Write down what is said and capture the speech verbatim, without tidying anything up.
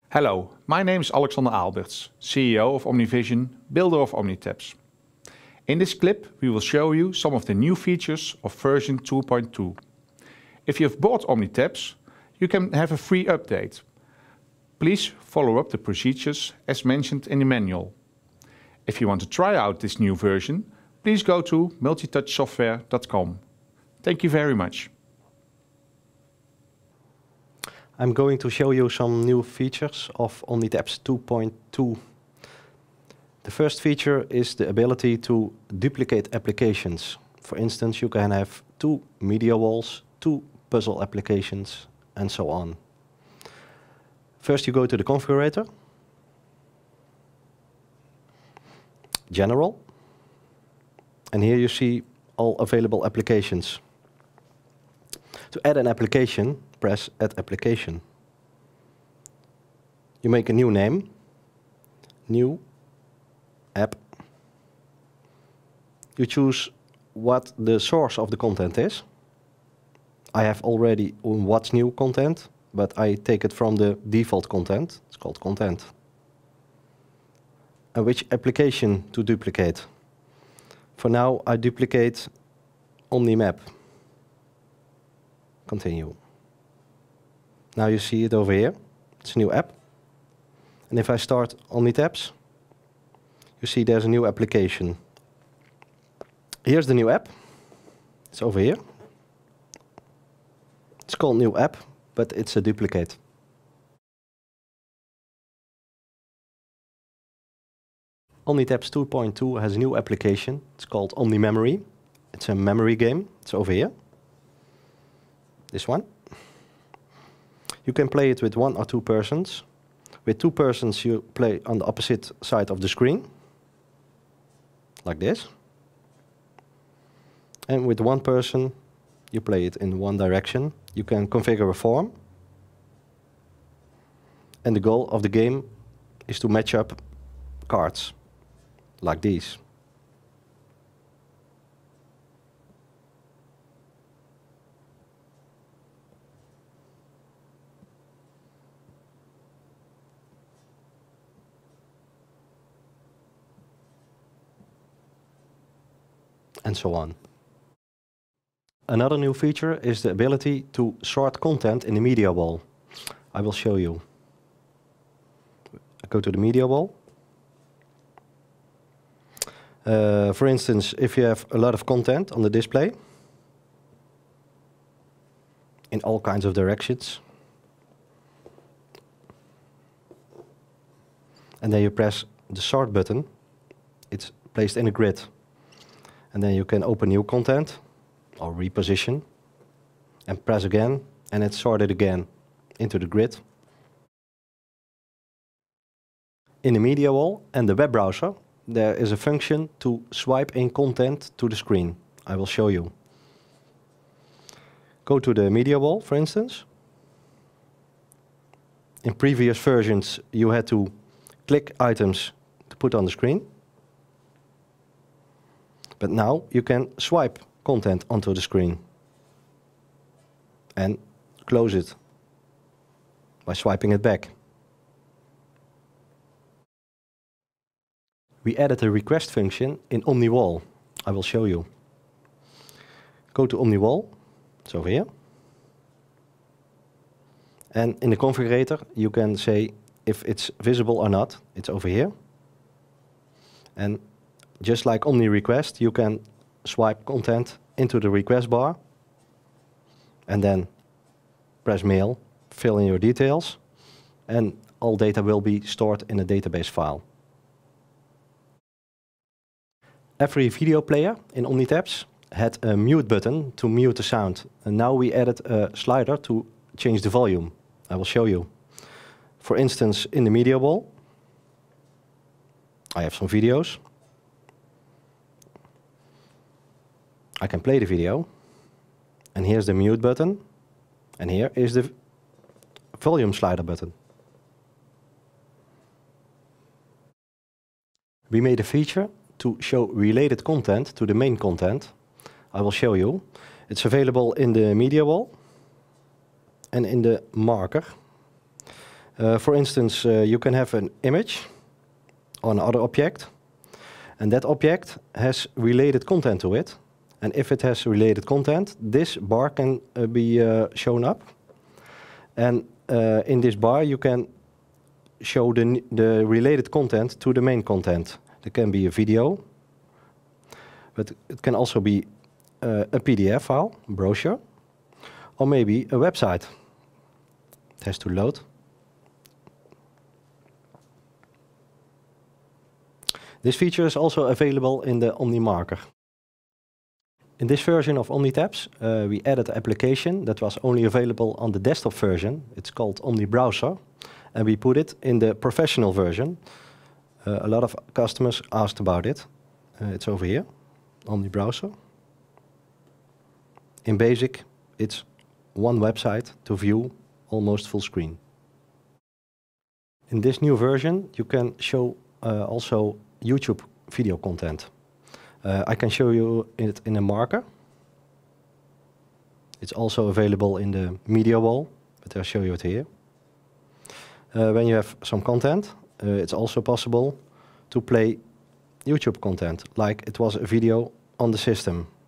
Hello, my name is Alexander Alberts, C E O of OmniVision, builder of OmniTabs. In this clip, we will show you some of the new features of version two point two. If you have bought OmniTabs, you can have a free update. Please follow up the procedures as mentioned in the manual. If you want to try out this new version, please go to multitouch software dot com. Thank you very much. I'm going to show you some new features of OmniTabs two point two. The first feature is the ability to duplicate applications. For instance, you can have two media walls, two puzzle applications, and so on. First, you go to the configurator, General, and here you see all available applications. To add an application, press Add Application. You make a new name, New App. You choose what the source of the content is. I have already on What's New content, but I take it from the default content. It's called Content. And which application to duplicate? For now, I duplicate OmniMap. Continue. Now you see it over here. It's a new app. And if I start OmniTabs, you see there's a new application. Here's the new app. It's over here. It's called New App, but it's a duplicate. OmniTabs two point two has a new application. It's called OmniMemory. It's a memory game. It's over here. This one. You can play it with one or two persons. With two persons, you play on the opposite side of the screen, like this. And with one person, you play it in one direction. You can configure a form. And the goal of the game is to match up cards, like these. And so on. Another new feature is the ability to sort content in the media wall. I will show you. I go to the media wall. Uh, for instance, if you have a lot of content on the display, in all kinds of directions, and then you press the sort button, it's placed in a grid. And then you can open new content or reposition and press again, and it's sorted again into the grid. In the media wall and the web browser, there is a function to swipe in content to the screen. I will show you. Go to the media wall, for instance. In previous versions, you had to click items to put on the screen. But now you can swipe content onto the screen and close it by swiping it back. We added a request function in OmniWall. I will show you. Go to OmniWall. It's over here. And in the configurator, you can say if it's visible or not. It's over here. And just like OmniRequest, you can swipe content into the request bar and then press Mail, fill in your details, and all data will be stored in a database file. Every video player in OmniTabs had a mute button to mute the sound, and now we added a slider to change the volume. I will show you. For instance, in the media wall, I have some videos. I can play the video, and here's the mute button, and here is the volume slider button. We made a feature to show related content to the main content. I will show you. It's available in the media wall and in the marker. Uh, for instance, uh, you can have an image on another object, and that object has related content to it. And if it has related content, this bar can uh, be uh, shown up. And uh, in this bar, you can show the, the related content to the main content. There can be a video, but it can also be uh, a P D F file, a brochure, or maybe a website. It has to load. This feature is also available in the OmniMarker. In this version of OmniTabs, uh, we added an application that was only available on the desktop version. It's called OmniBrowser, and we put it in the professional version. Uh, a lot of customers asked about it. Uh, it's over here, OmniBrowser. In basic, it's one website to view almost full screen. In this new version, you can show uh, also YouTube video content. Uh, I can show you it in a marker. It's also available in the media wall, but I'll show you it here. Uh, when you have some content, uh, it's also possible to play YouTube content, like it was a video on the system.